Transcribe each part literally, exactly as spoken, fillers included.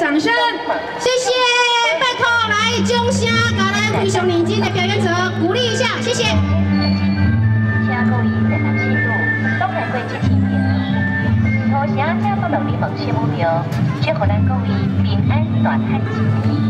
掌声，谢谢，拜托来掌声，给咱非常认真的表演者鼓励一下，谢谢。 请各位善男信徒，拢来过这天平，土城正不能你梦想目标，祝福咱各位平安大汉一年。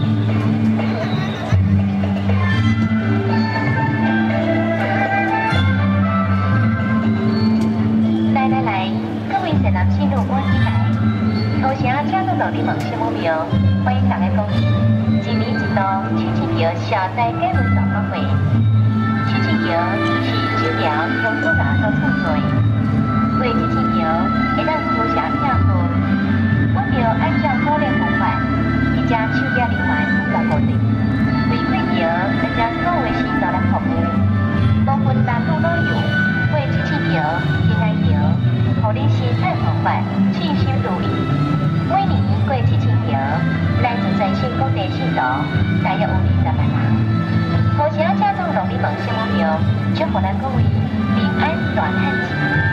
来来来，各位善男信徒，赶紧来！土城正都努力梦想目标，欢迎大家光临。一年一度七七桥小灾改文大发会，七七桥是酒寮乡土人所创造的。过七七桥会当土城听课，我们要按照鼓励方法，一只手机人员负责固定。为过桥，一只所有时都来服务，无分男女老幼，过七七桥平安桥。 互你生产方法称心如意。每年过七千桥，来自全省各地信徒大约有二十万人。土城正总农历梦想目标，祝福咱各位平安大汉一年。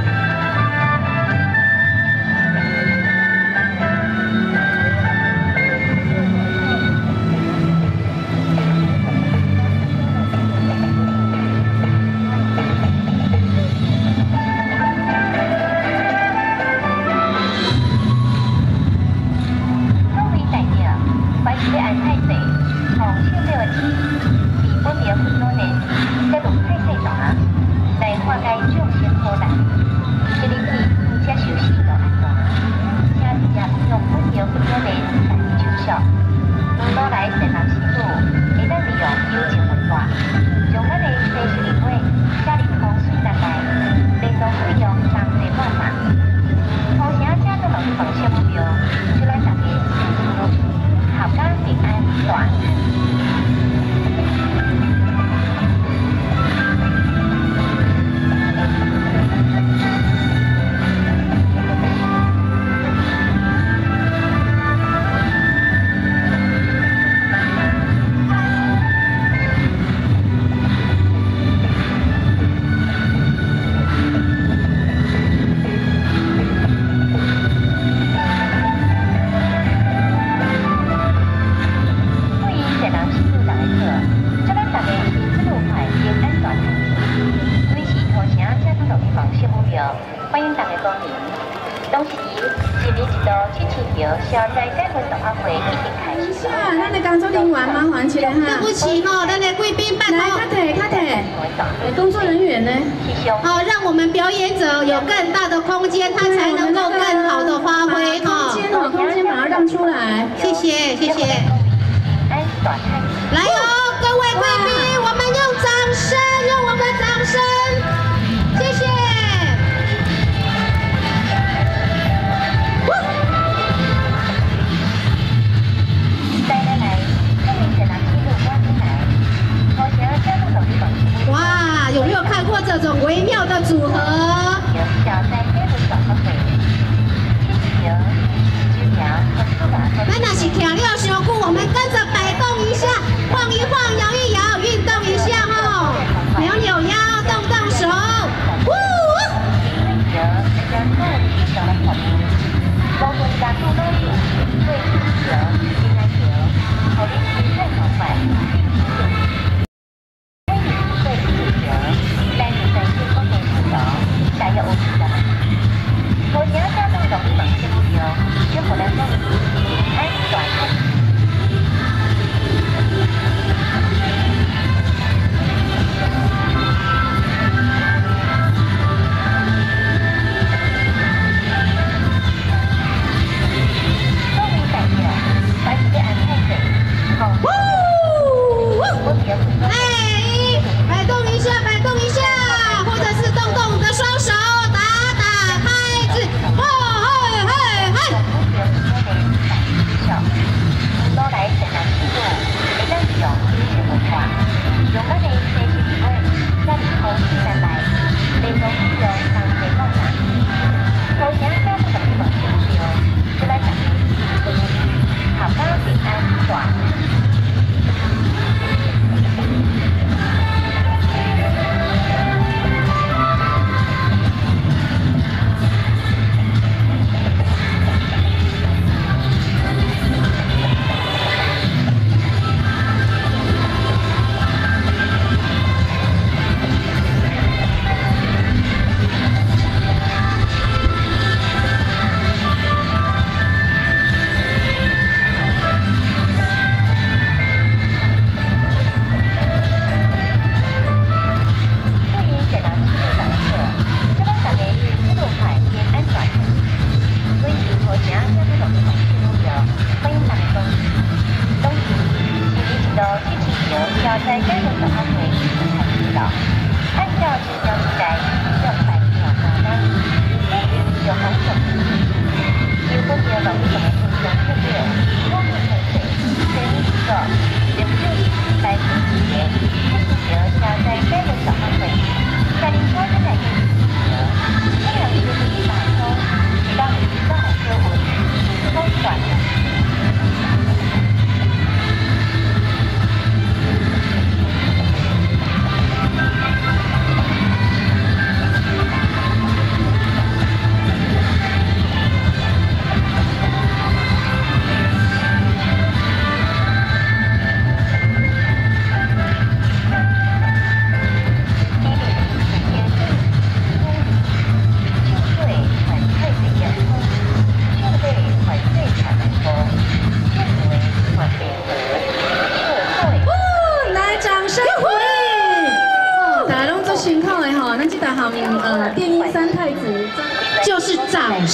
工作人员呢？好，让我们表演者有更大的空间，他才能够更好的发挥哈。空间哦，空间把它让出来。谢谢，谢谢。来哦，各位贵宾，我们用掌声，用我们的掌声，谢谢。来来来，各位善男信徒，赶紧来！我想要加入努力梦。 哇，有没有看过这种微妙的组合？那那是跳了上久，我们跟着摆动一下，晃一晃，摇一摇，运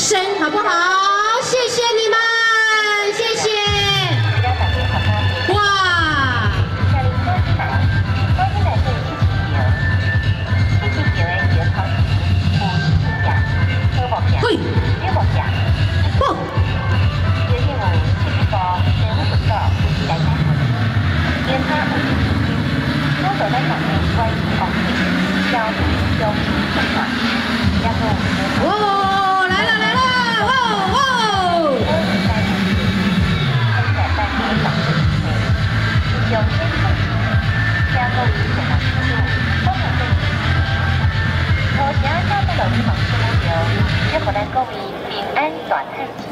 声，好不好？谢谢你们，谢谢。哇！嘿，不。 哦，来了来了，哦哦！各位平安大太极。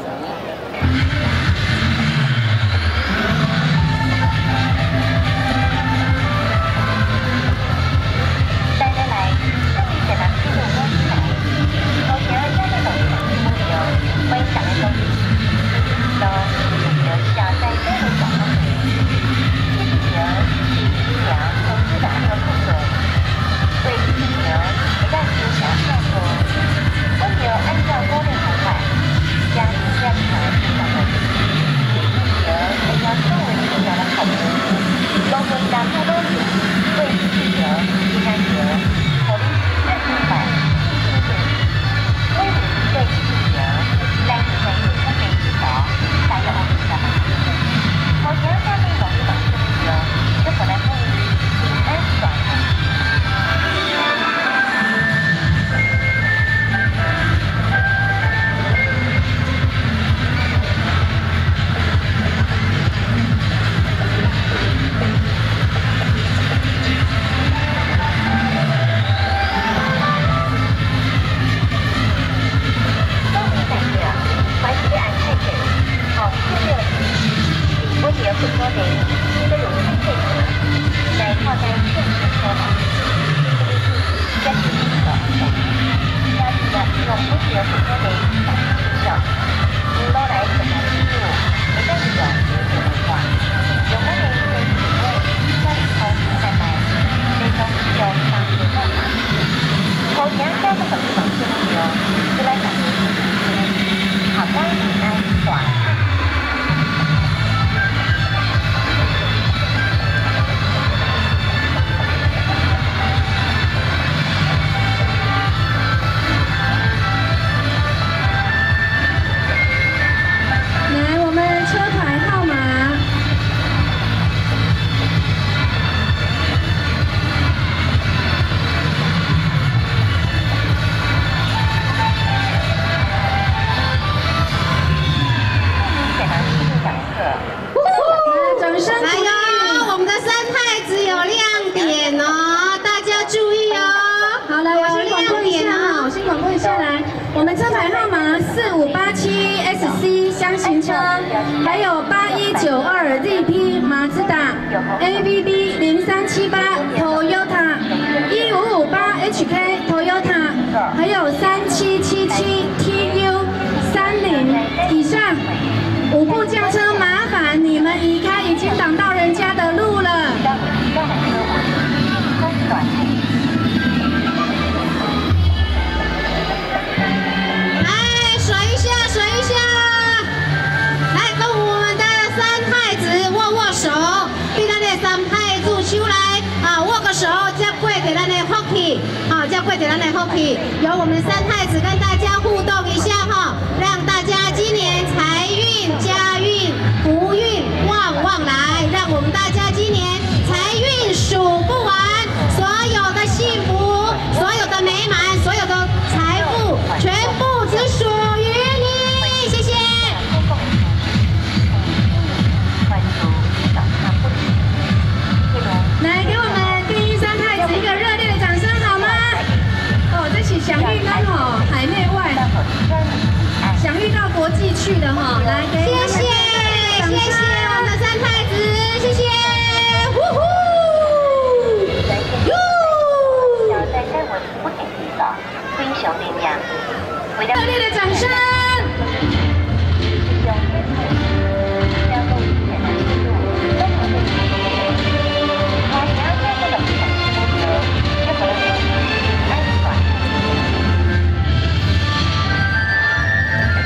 我们车牌号码四五八七 S C 箱型车，还有八一九二 Z P 马自达 A V B 零三七八 Toyota 一五五八 H K Toyota， 还有三七七七 T U 三零以上五部轿车，麻烦你们移开，已经挡到人家的路了。 好，再跪给咱的福气，由我们三太子跟大家互动一下哈，让大家今年财运、家运、福运旺旺来，让我们大家今年财运数不完，所有的幸福、所有的美满、所有的财富，全部只属于你，谢谢。来，给我们第一三太子一个热烈的掌声。 享誉跟哈海内外，享誉到国际去的哈，来，谢谢谢谢我们的三太子，谢谢，呼呼，哟，热烈的掌声。 来，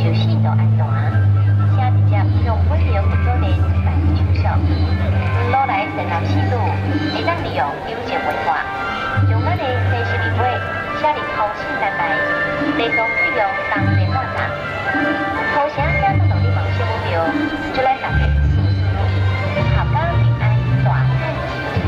受信道安全，请直接向本地负责人办理手续。落来成立线路，会当利用邮政文化，将咱的西式礼位写入后信单来，地图费用当然满档。土城交通路的梦想目标，祝咱大家事事如意，阖家平安，大汉吉。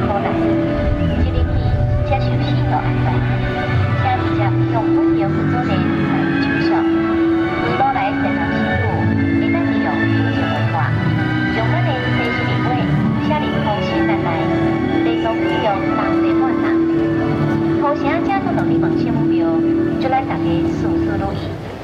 用温柔合作的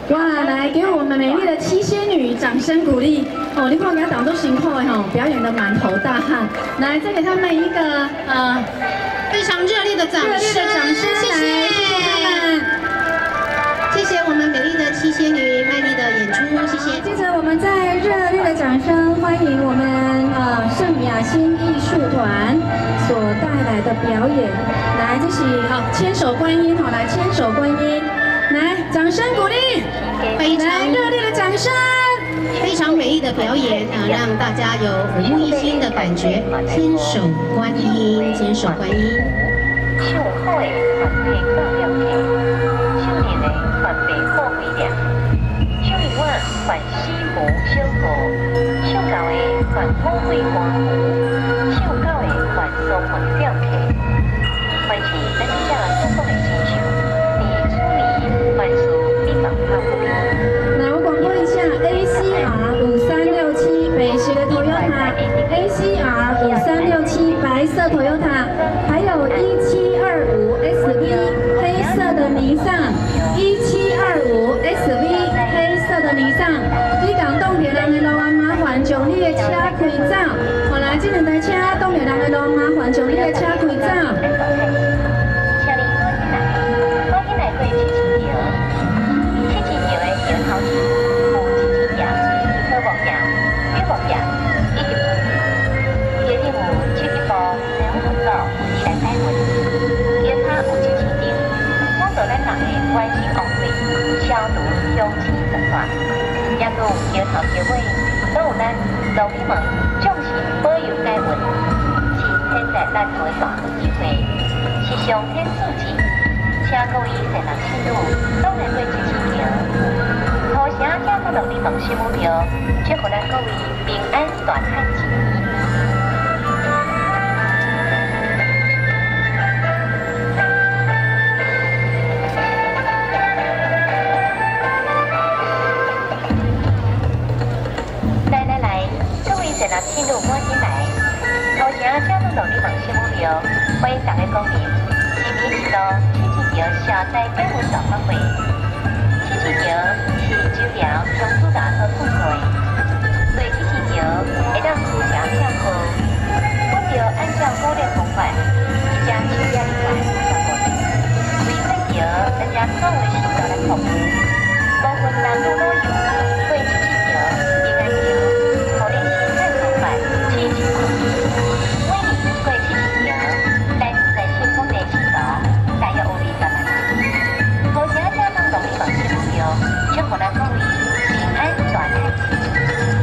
哇，来给我们美丽的七仙女掌声鼓励哦！你看给她挡住辛苦的哈，表演的满头大汗。来，再给他们一个呃非常热烈的掌声， 热烈的掌声，谢谢，谢谢他们， 谢谢我们美丽的七仙女卖力的演出，谢谢。 接着我们再热烈的掌声欢迎我们呃圣雅心艺术团所带来的表演。来，这是好千手观音，好来千手观音。 来，掌声鼓励， 非常热烈的掌声， 非常美丽的表演啊，让大家有耳目一新的感觉。千手观音，千手观音。 唱好的团体高了起，唱练的团体好威廉，唱永远团西湖小河，唱到的团土会花湖，唱到的团苏团吊起，凡是咱这所讲的亲像。 来，我广播一下 A C R 五三六七北石的 Toyota A C R 五三六七白色 Toyota， 还有一七二五 S V 黑色的尼桑，一七二五 S V 黑色的尼桑。你讲动铁人的路啊，麻烦将你的车开走。好来，这两台车动铁人的路，麻烦将你的车开走。 关心公费，消毒空气诊断，也有桥头桥尾，都有咱路边门重视保佑解运，是天在咱头的大好机会，是上天赐赐，请各位善男信女拢来过这支桥，好声加到路边门心目标，祝福咱各位平安大汉吉。 进入观音来，头前加入努力梦想目标，欢迎大家光临。今天是到七七桥下载解文小方会，七七桥是九条中珠大道通过，对七七桥会当自强跳河，我就按照鼓励方法，一家七家里来五十个人，为这桥大家更为适当来服务，部分难度都有，对七七桥平安桥。 七七桥，每年过七七桥，来自在新丰地市道，大约有二十万人。好声加上农历梦想目标，祝福咱各位平安大汉吉。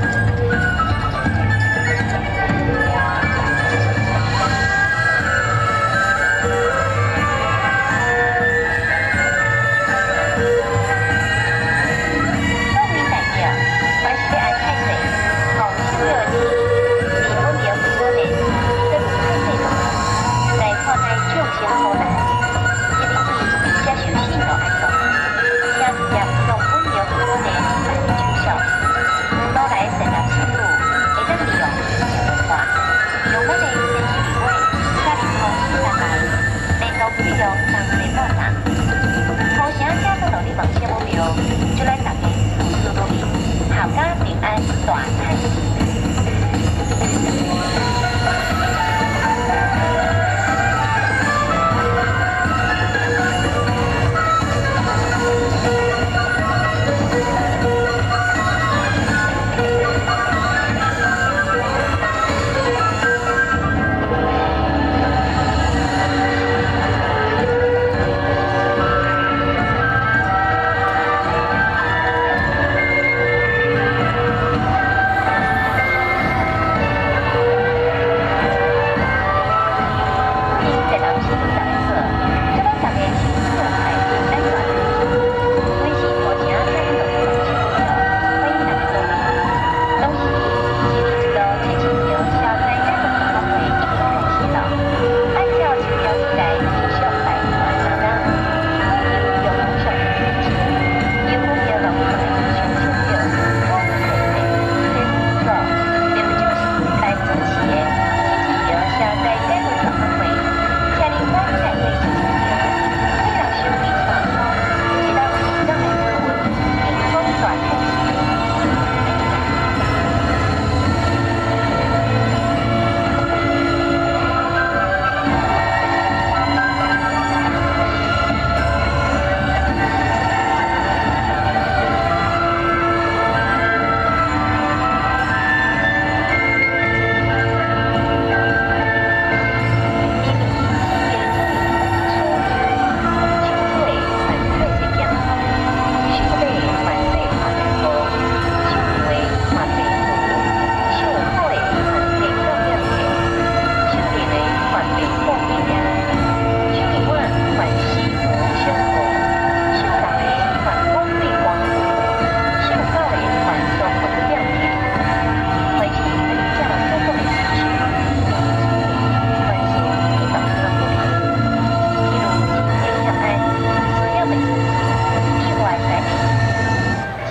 祝咱大家事事如意，阖家平安，大汉吉。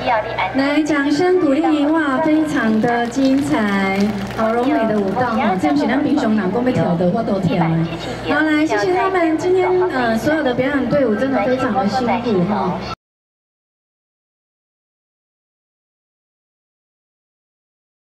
来，掌声鼓励！哇，非常的精彩，好柔美的舞蹈哈，这是咱平常人讲要跳的，我都跳了。好，来，谢谢他们今天呃所有的表演队伍，真的非常的辛苦哈。